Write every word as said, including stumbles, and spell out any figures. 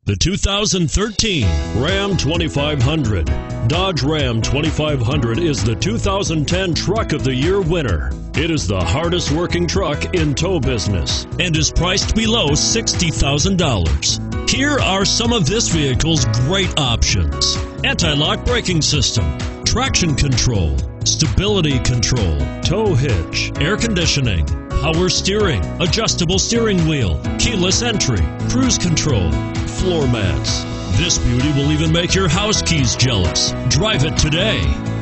The two thousand thirteen Ram twenty-five hundred. Dodge Ram twenty-five hundred is the two thousand ten Truck of the Year winner. It is the hardest working truck in tow business and is priced below sixty thousand dollars. Here are some of this vehicle's great options: anti-lock braking system, traction control, stability control, tow hitch, air conditioning, power steering, adjustable steering wheel, keyless entry, cruise control, floor mats. This beauty will even make your house keys jealous. Drive it today.